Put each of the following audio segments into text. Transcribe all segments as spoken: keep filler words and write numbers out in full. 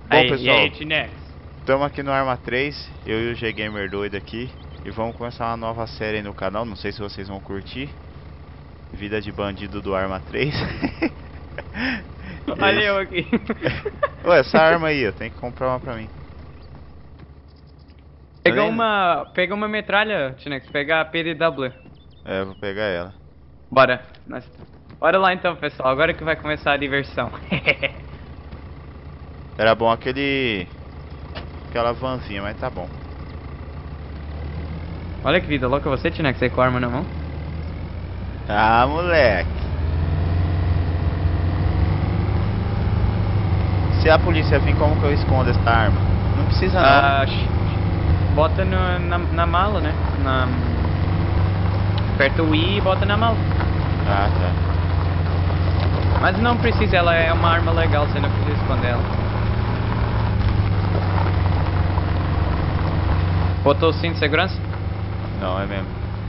Bom, Aí, e pessoal, aí, Tinex? estamos aqui no Arma três, eu e o G-Gamer doido aqui, e vamos começar uma nova série aí no canal, não sei se vocês vão curtir. Vida de bandido do Arma três. E é Olha eu isso. aqui. Ué, essa arma aí, eu tenho que comprar uma pra mim. Eu Pega nem... uma, pega uma metralha, Tinex, pega a P D W. É, eu vou pegar ela. Bora. Nós... Bora lá então, pessoal, agora que vai começar a diversão. Era bom aquele... aquela vanzinha, mas tá bom. Olha que vida louca você, Tinex, aí com a arma na mão. Ah, moleque. Se a polícia vir, como que eu escondo essa arma? Não precisa não. Ah, sh- sh- bota no, na, na mala, né? Na... Aperta o I e bota na mala. Ah, tá. Mas não precisa, ela é uma arma legal, você não precisa esconder ela. Botou o cinto de segurança? Não, é mesmo.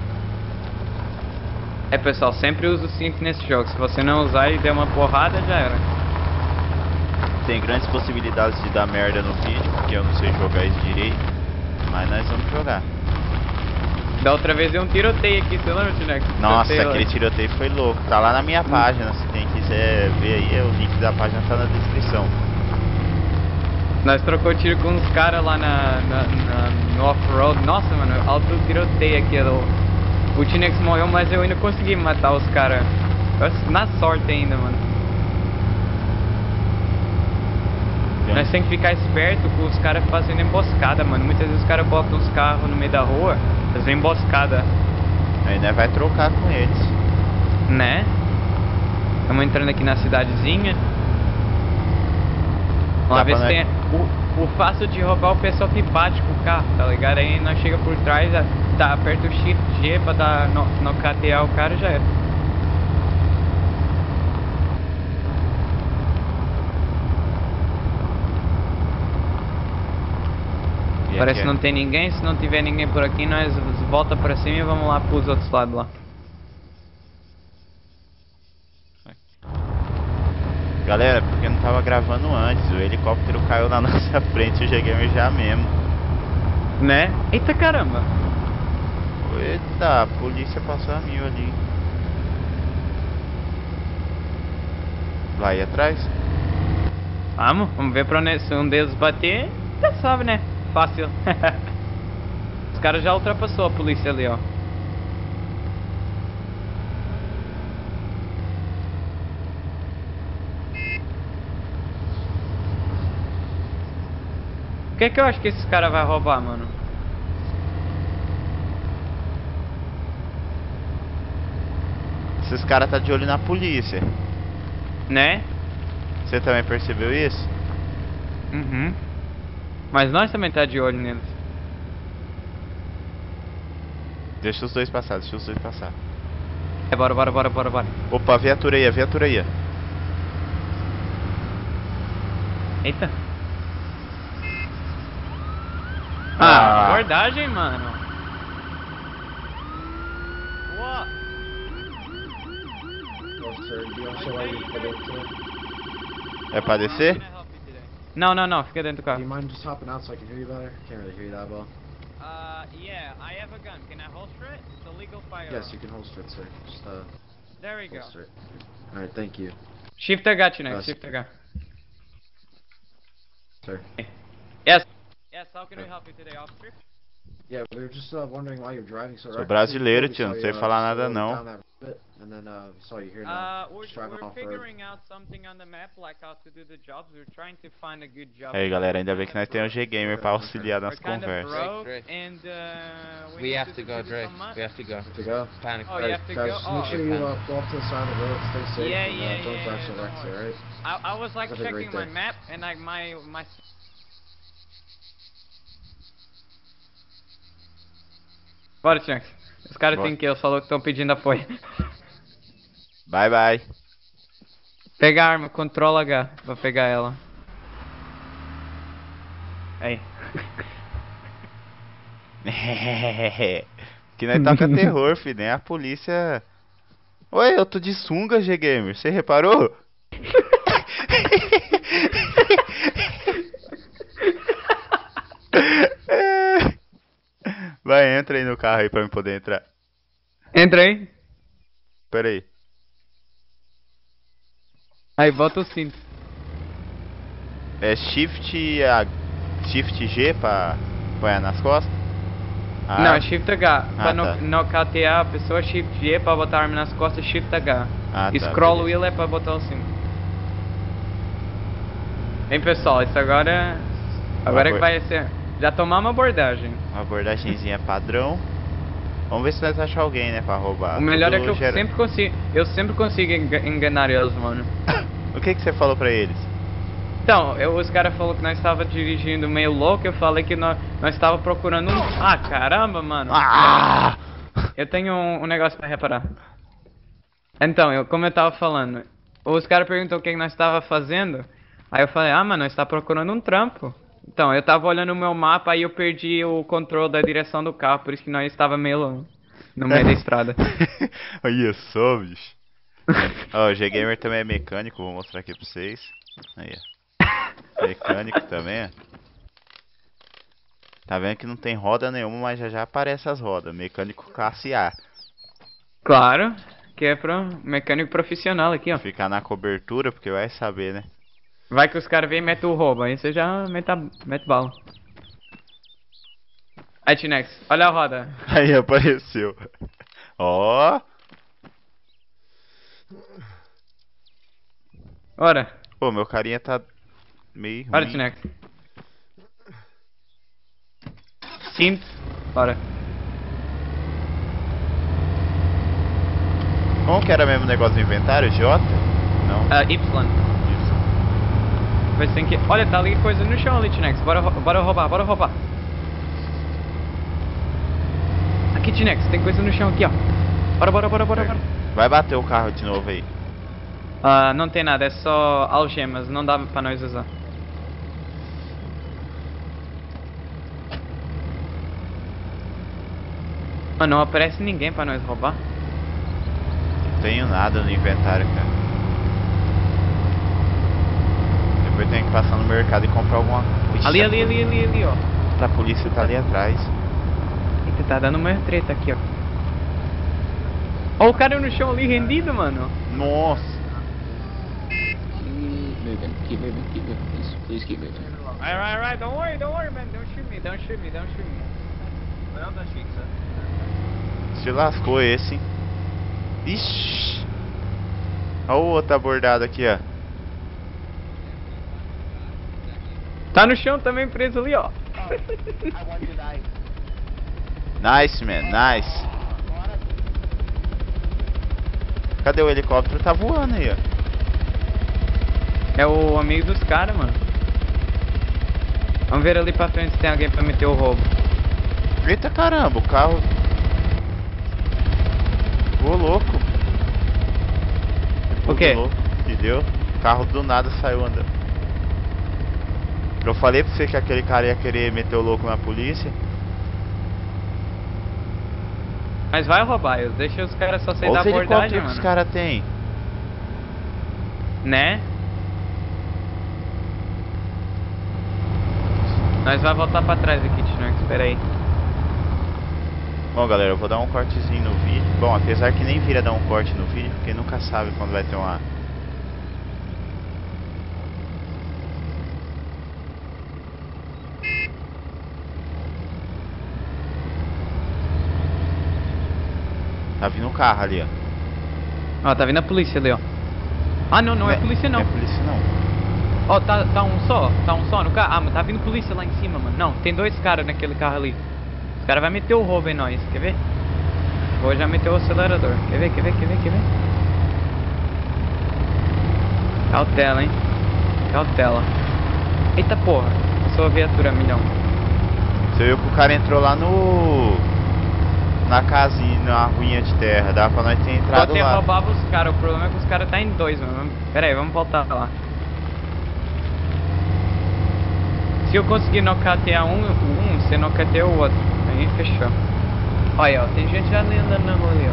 É, pessoal, sempre usa o cinto nesse jogo. Se você não usar e der uma porrada, já era. Tem grandes possibilidades de dar merda no vídeo, porque eu não sei jogar isso direito. Mas nós vamos jogar. Da outra vez deu um tiroteio aqui, você lembra, Tinex? Nossa, Tiroteio lá. aquele tiroteio foi louco. Tá lá na minha página, se quem quiser ver aí, o link da página tá na descrição. Nós trocou tiro com uns caras lá na, na, na- no off-road. Nossa, mano, alto tiroteio aqui. O, o Tinex morreu, mas eu ainda consegui matar os caras. Na sorte ainda, mano. Nós tem que ficar esperto com os caras fazendo emboscada, mano. Muitas vezes os caras botam os carros no meio da rua, fazendo emboscada, Aí nós vai trocar com eles. né? Estamos entrando aqui na cidadezinha. Dá Vamos ver pra se nós- tem. O, o fácil de roubar o pessoal que bate com o carro, tá ligado? Aí nós chega por trás, tá, aperta o Shift G pra dar, no, nocatear o cara e já era. E Parece aqui que é- não tem ninguém. Se não tiver ninguém por aqui, nós volta pra cima e vamos lá pros outros lados lá. Galera, porque não tava gravando antes, o helicóptero caiu na nossa frente, o G-Gamer já mesmo. Né? Eita caramba! Eita, a polícia passou a mil ali. Vai atrás? Vamos, vamos ver pra onde se um deles bater, já sabe, né? Fácil. Os caras já ultrapassou a polícia ali, ó. O que que eu acho que esses caras vão roubar, mano? Esses caras tá de olho na polícia. Né? Você também percebeu isso? Uhum. Mas nós também tá de olho neles. Deixa os dois passar, deixa os dois passar. É, bora, bora, bora, bora, bora. Opa, a viatura aí, a viatura aí. Eita. Ah. Ah, abordagem, mano. What? Oh, sir, do you also like to put it to... É pra descer? Não, não, não, fica dentro do Do you carro. mind just hopping out so I can hear you better? Can't really hear you that well. Uh, yeah, I have a gun. Can I holster it? It's a legal firearm. Yes, you can holster it, sir. Just, uh, There we go. holster it. Alright, thank you, Shift H, Tinex, Yes. Shift H. sir. Yes. Yes, how can we help you today, officer? Yeah, we were just uh, wondering why you're driving so Sou recklessly. brasileiro, We tio, saw não you, sei uh, falar nada slowing não. down that bit, and then, uh, we saw you here Uh, now, we're, just driving we're off-road. figuring out something on the map, like how to do the jobs. We're trying to find a good job. Aí galera, ainda bem que nós temos o G-Gamer pra auxiliar We're nas kind of conversas. broke, Drake, and uh, we, We need have to to go, do Drake. some money. We have to go. To go? Panic. Oh, you have to guys, go? just Oh, make sure you uh, pull off to the side of the road, stay safe, Yeah, and uh, yeah, don't yeah, drive yeah, so no recklessly, worries. alright? I, I was like That's a great checking my day. map, and like my my. Bora, Tinex. Os caras Bora. têm que eu falou que estão pedindo apoio. Bye, bye. Pega a arma, controla H pra pegar ela. Aí. Que nós toca terror, filho, nem a polícia... Oi, eu tô de sunga, G-Gamer, você reparou? Vai, entra aí no carro aí pra eu poder entrar. Entra aí. Pera aí. Aí, bota o cinto. É Shift A... Shift G pra apoiar nas costas? Ah, Não, Shift H. pra Ah, no, tá. nocautear a pessoa, Shift G pra botar a arma nas costas, Shift H. Ah, tá, Scroll beleza. wheel é pra botar o cinto. Bem, pessoal, isso agora... Agora é que vai ser... Já tomamos uma abordagem. Uma abordagenzinha padrão. Vamos ver se nós achamos alguém, né, pra roubar. O melhor é Tudo que eu gera- sempre consigo... Eu sempre consigo enga- enganar eles, mano. O que que você falou pra eles? Então, eu, os caras falaram que nós estava dirigindo meio louco, eu falei que nós, nós estava procurando um... Ah, caramba, mano. Ah! Eu tenho um, um negócio pra reparar. Então, eu, como eu tava falando, os caras perguntou o que nós estava fazendo, aí eu falei, ah, mano, nós tá procurando um trampo. Então, eu tava olhando o meu mapa, aí eu perdi o controle da direção do carro, por isso que nós estava meio no meio da estrada. Olha só, bicho. Ó, o G-Gamer também é mecânico, vou mostrar aqui pra vocês. Aí, ó. Mecânico também, ó. Tá vendo que não tem roda nenhuma, mas já já aparece as rodas. Mecânico classe A. Claro, que é pro mecânico profissional aqui, ó. Ficar na cobertura, porque vai saber, né? Vai que os caras vêm e metem o roubo, aí você já mete, a, mete bala. Aí, Tinex, olha a roda. Aí apareceu. Ó. Ora, Pô, meu carinha tá meio olha, ruim. Tinex. Cinto, ora. Como que era mesmo o negócio do inventário? J? Não. Ah, Y. Isso. Vai ser que... Olha, tá ali coisa no chão ali, Tinex. Bora, rou- bora roubar, bora roubar. Aqui, Tinex, tem coisa no chão aqui, ó. Bora, bora, bora, bora, bora. Vai bater o carro de novo aí. Ah, não tem nada, é só algemas, não dá pra nós usar. Mano, não aparece ninguém pra nós roubar. Não tenho nada no inventário, cara. Depois tem que passar no mercado e comprar alguma coisa. Ali, ali, ali, ali, ali, ó. A polícia tá ali atrás. Eita, tá dando uma treta aqui, ó. Ó o cara no chão ali rendido, mano. Nossa. Keep moving, keep moving, keep moving, please, please keep moving. Alright, alright, alright, don't worry, don't worry, man. Don't shoot me, don't shoot me, don't shoot me. Se lascou esse, hein? Ixi. Olha o outro abordado aqui, ó. Tá no chão também preso ali, ó. Nice, man, nice. Cadê o helicóptero? Tá voando aí, ó. É o amigo dos caras, mano. Vamos ver ali pra frente se tem alguém pra meter o roubo. Eita caramba, o carro. Ô louco. O quê? Ô, louco. Que deu? O carro do nada saiu andando. Eu falei pra você que aquele cara ia querer meter o louco na polícia. Mas vai roubar, eu deixa os caras só sair Olha da os abordagem, helicópteros que os mano. caras têm. Né? Nós vai voltar pra trás aqui, Tinox, espera aí. Bom, galera, eu vou dar um cortezinho no vídeo. Bom, apesar que nem vira dar um corte no vídeo, porque nunca sabe quando vai ter uma... Tá vindo um carro ali, ó. Ó, tá vindo a polícia ali, ó. Ah, não, não é, polícia não. Não é polícia não. Ó, tá, tá um só, tá um só no carro. Ah, mas tá vindo polícia lá em cima, mano. Não, tem dois caras naquele carro ali. Os caras vão meter o roubo em nós, quer ver? Vou já meter o acelerador. Quer ver, quer ver, quer ver, quer ver? Cautela, hein? Cautela. Eita porra, passou a viatura, milhão. Você viu que o cara entrou lá no... Na casinha, na ruinha de terra. Dá pra nós ter entrado Pode ter lá. roubava os caras, o problema é que os caras tá em dois, mano. Pera aí, vamos voltar lá. Se eu conseguir nocautear um, um, você nocauteia o outro. Aí fechou. Olha, ó, tem gente já ali andando na rua ali,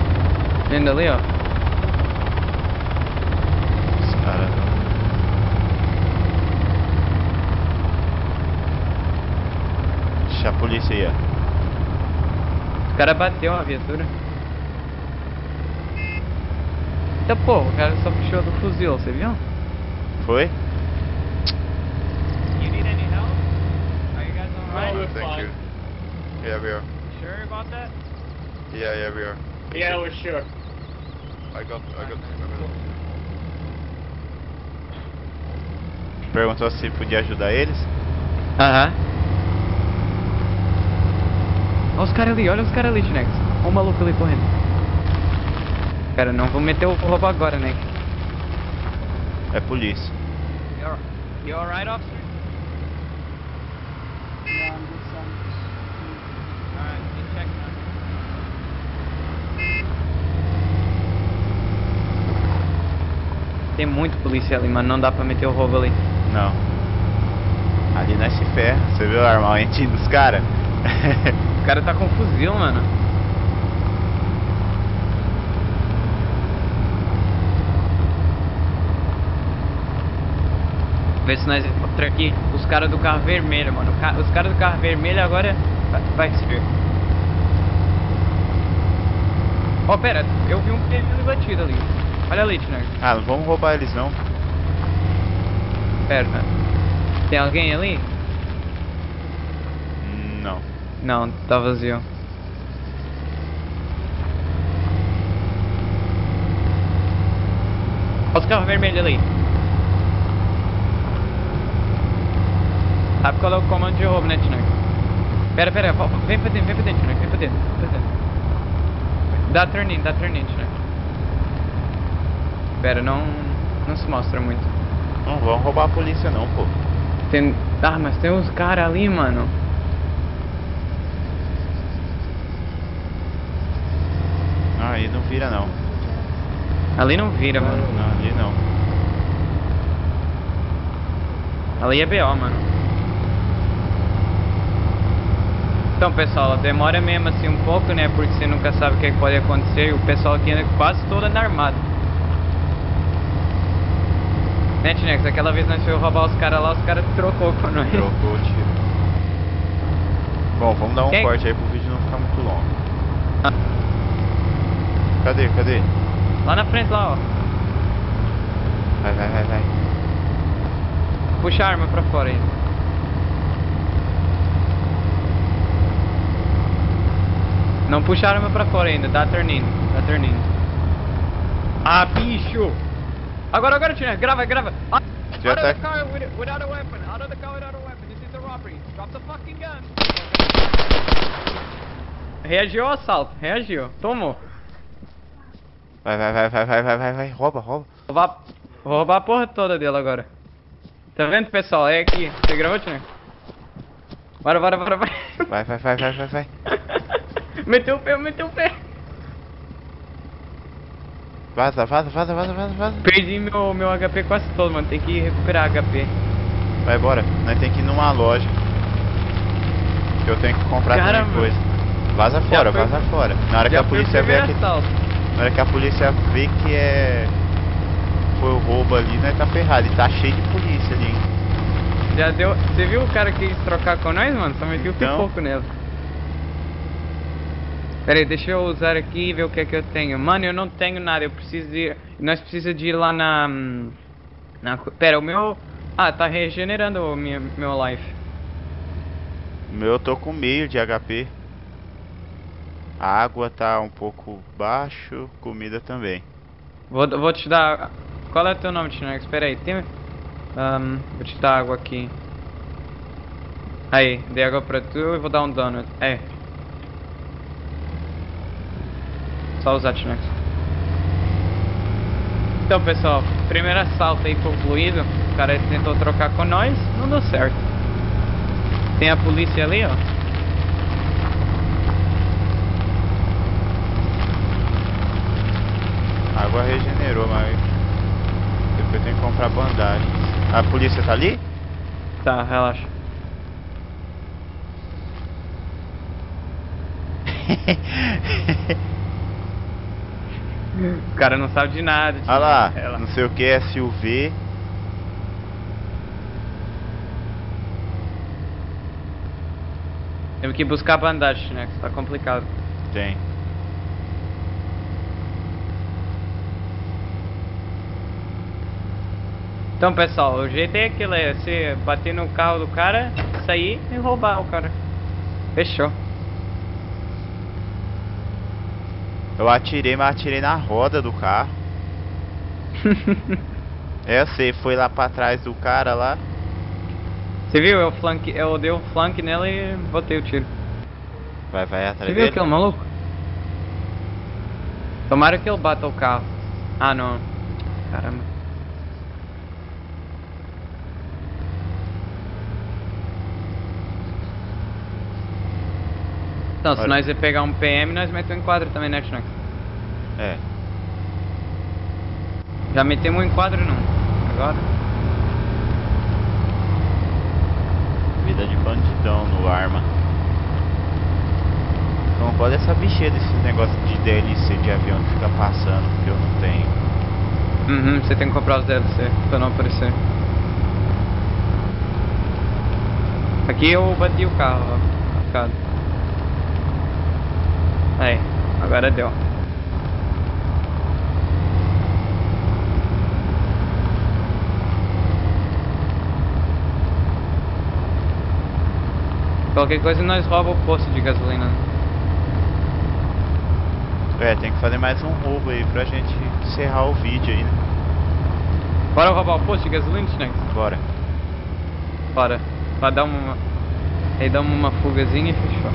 ó. Vendo ali, ó. Os caras... Aí, ó. O cara bateu uma viatura. Eita porra, o cara só puxou do fuzil, você viu? Foi? You need any help? Are you guys alright? we're Thank fine. you. Yeah, we are. Sure about that? Yeah, yeah, we are. Yeah, we're sure. I got, I got. Perguntou se podia ajudar eles. Aham. Olha os caras ali, olha os caras ali, Tinex. Olha o maluco ali correndo. Cara, não vou meter o roubo agora, né? É polícia. You alright, officer? Yeah, I'm just, I'm just, Alright, just check now. Tem muito polícia ali, mano. Não dá pra meter o roubo ali. Não. Ali não é se ferra. Você viu o armamentinho dos caras? O cara tá com um fuzil, mano. Vê se nós encontramos aqui os caras do carro vermelho, mano. Ca- Os caras do carro vermelho agora vai, vai ser. Ó, pera, eu vi um pneu batido ali. Olha ali, Tiner. Ah, não vamos roubar eles não. Pera. Tem alguém ali? Hum, Não. Não, tá vazio. Olha os carros vermelhos ali. Sabe qual é o comando de roubo, né, Tiner? Pera, pera, vo- vem pra dentro, vem pra dentro, Tiner, vem pra dentro, vem pra dentro. Dá turn in, dá turn in, Tiner. Pera, não, não se mostra muito. Não vamos roubar a polícia não, pô. Tem, ah, mas tem uns caras ali, mano. Ah, aí não vira não. Ali não vira, mano. Não, ali não. Ali é B O, mano. Então, pessoal, demora mesmo assim um pouco, né? Porque você nunca sabe o que pode acontecer. E o pessoal aqui anda quase todo anda armado. Né, Tinex? Aquela vez nós fomos roubar os caras lá, os caras trocou com nós. Trocou o tiro. Bom, vamos dar um Quem? corte aí pro vídeo não ficar muito longo. Ah. Cadê, cadê? Lá na frente, lá, ó. Vai, vai, vai, vai. Puxa a arma pra fora aí. Não puxa a arma pra fora ainda, dá turn in, dá turn in. Ah, bicho! Agora, agora, Tinex, grava, grava. Ah, Já out tá- of the car with, without a weapon, out of the car without a weapon, this is a robbery. Drop the fucking gun. Reagiu ao assalto, reagiu, tomou. Vai, vai, vai, vai, vai, vai, vai, vai. Rouba, rouba. Vou roubar, vou roubar a porra toda dele agora. Tá vendo, pessoal? É aqui. Você gravou, Tinex? Bora, bora, bora, bora. Vai, vai, vai, vai, vai, vai. Meteu o pé, meteu o pé. Vaza, vaza, vaza, vaza, vaza, vaza. Perdi meu, meu H P quase todo, mano. Tem que recuperar H P. Vai, bora. Nós tem que ir numa loja. Que eu tenho que comprar Caramba. também coisa. Vaza fora, foi- vaza fora. Na hora que Já a foi o polícia vê primeiro aqui. assalto. Na hora que a polícia vê que é. Foi o roubo ali, nós tá ferrado. E tá cheio de polícia ali, hein? Já deu. Você viu o cara que quis trocar com nós, mano? Só meti o Então. pipoco nele. Pera aí, deixa eu usar aqui e ver o que é que eu tenho. Mano, eu não tenho nada, eu preciso de. Nós precisamos de ir lá na. hum, na co- pera, o meu. Ah, tá regenerando o meu, meu life. O meu eu tô com meio de H P. A água tá um pouco baixo, comida também. Vou, vou te dar. Qual é o teu nome, Tinex? Espera aí, tem. Ahn, vou te dar água aqui. Aí, dei água pra tu e vou dar um donut. É. Só usar, Tinex. Então, pessoal, primeiro assalto aí concluído. O cara tentou trocar com nós, não deu certo. Tem a polícia ali, ó. A água regenerou, mas depois tem que comprar bandagem. A polícia tá ali? Tá, relaxa. O cara não sabe de nada. Olha lá, Relaxa. não sei o que, S U V. Temos que ir buscar bandagem, né? Que tá complicado. Tem. Então, pessoal, o jeito é aquele, é você bater no carro do cara, sair e roubar o cara. Fechou. Eu atirei, mas atirei na roda do carro. É, você foi lá pra trás do cara lá. Você viu? Eu, flanque, eu dei um flank nele e botei o tiro. Vai, vai atrás Você viu dele. aquele maluco? Tomara que ele bata o carro. Ah, não. Caramba. Então, se Olha. nós ia pegar um P M, nós metemos em quadro também, né, Schneck? É. Já metemos em quadro, não? Agora? Vida de bandidão no arma. Não pode essa bicheira desses negócios de D L C de avião que fica passando, porque eu não tenho. Uhum, você tem que comprar os D L C pra não aparecer. Aqui eu bati o carro, ó. Marcado. Aí, agora deu. Qualquer coisa nós roubamos o posto de gasolina. É, tem que fazer mais um roubo aí pra gente encerrar o vídeo aí, né? Bora roubar o posto de gasolina, Schneck? Bora. Bora. Pra dar uma... Aí damos uma fugazinha e fechou.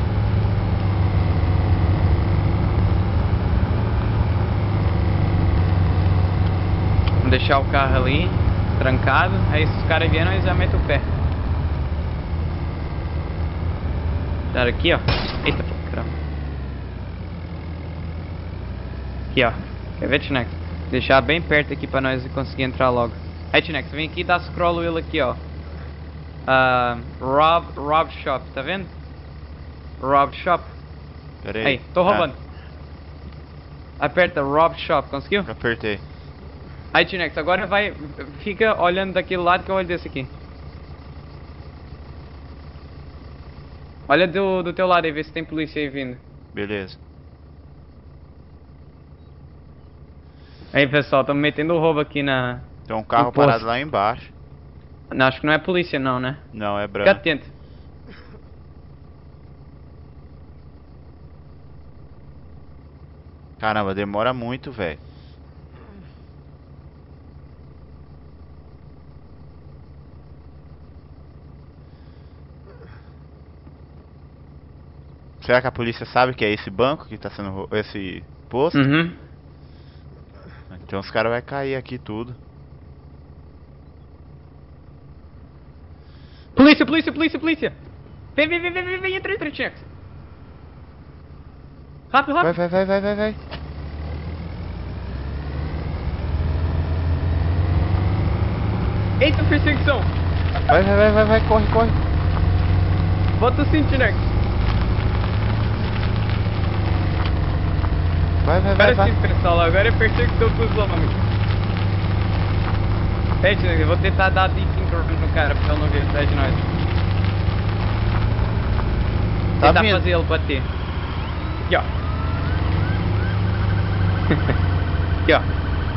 Vamos deixar o carro ali, trancado. Aí se os caras vierem, nós já metem o pé. Dar aqui, ó. Eita, caramba. Aqui, ó. Quer ver, Tnex? Deixar bem perto aqui pra nós conseguir entrar logo. Aí, Tnex, vem aqui e dá scroll wheel aqui, ó. Uh, Rob, Rob Shop, tá vendo? Rob Shop. Pera aí. Aí, tô roubando. Aperta Rob Shop, conseguiu? Apertei. Aí, Tnex, agora vai. Fica olhando daquele lado que eu olho desse aqui. Olha do, do teu lado aí, vê se tem polícia aí vindo. Beleza. Aí, pessoal, estamos metendo o roubo aqui na... Tem um carro No posto. parado lá embaixo. Não, acho que não é polícia não, né? Não, é Fica branco. atento. Caramba, demora muito, velho. Será que a polícia sabe que é esse banco que tá sendo rou- esse posto? Uhum. Então os caras vão cair aqui tudo. Polícia, polícia, polícia, polícia! Vem, vem, vem, vem, vem, vem, entra, entra, Tnex. Rápido, Vai, rápido. vai, vai, vai, vai, vai. Eita, perseguição. Vai, vai, vai, vai, vai, corre, corre. Bota o cinto, Tnex. Vai, vai, vai, Agora vai. sim, pessoal, agora é perseguição com os homens. Ei, Tnex, eu vou tentar dar deep no cara pra ele não vir atrás de nós. Tá Tentar vindo. fazer ele bater. Aqui, ó. Aqui, ó.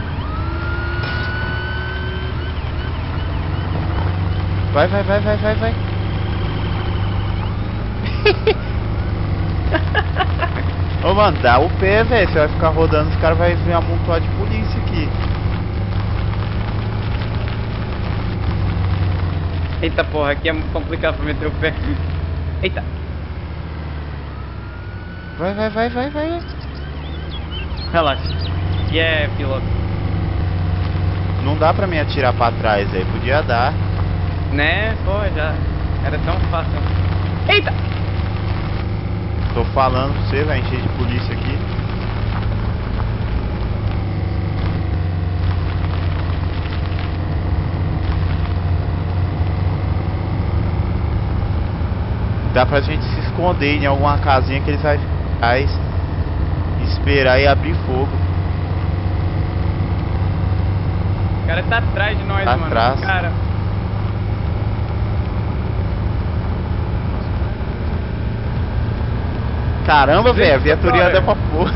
Vai, vai, vai, vai, vai, vai. Ô, mano, dá o pé, velho. Você vai ficar rodando, os caras vão vir amontoar de polícia aqui. Eita porra, aqui é muito complicado pra meter o pé. Eita. Vai, vai, vai, vai, vai. Relaxa. E é, piloto. Não dá pra mim atirar pra trás, velho. Podia dar. Né? Pô, já. Era tão fácil. Eita! Tô falando pra você, vai encher de polícia aqui. Dá pra gente se esconder em alguma casinha que eles vai atrás, esperar e abrir fogo. O cara tá atrás de nós, Tá mano. atrás. Cara. Caramba, velho, a viaturinha anda pra porra.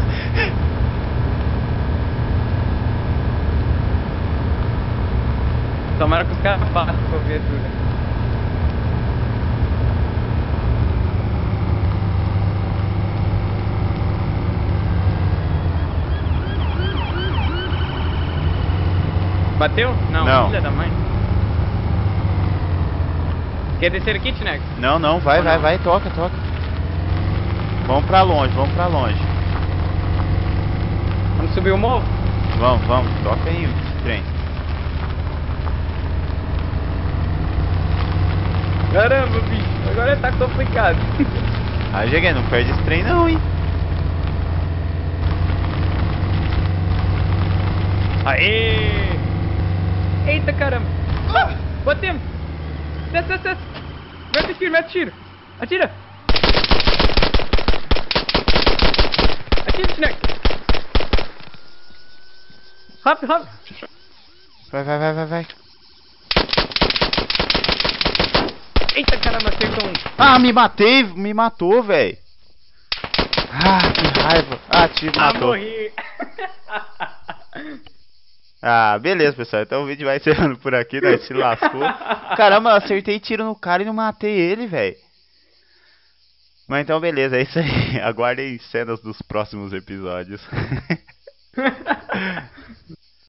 Tomara que os caras passem com a viatura. Bateu? Não, Não. filha da mãe. Quer descer aqui, Tinex? Não, não, vai, Ou vai, não? vai, toca, toca. Vamos pra longe, vamos pra longe. Vamos subir o morro? Vamos, vamos, toca aí esse trem. Caramba, bicho, agora tá complicado. Aí, Jegue, não perde esse trem não, hein. Aê! Eita caramba! Ah, batemos! Desce, desce, desce! Mete tiro, mete tiro! Atira! Atira, Tinex! Rápido, rápido! Vai, vai, vai, vai, vai. Eita caramba, acertou um! Ah, me matei, me matou, velho. Ah, que raiva. Ah, tiro, Ah, matou. morri! Ah, beleza, pessoal. Então o vídeo vai encerrando por aqui, né? Se lascou. Caramba, eu acertei tiro no cara e não matei ele, velho. Mas então, beleza, é isso aí. Aguardem cenas dos próximos episódios.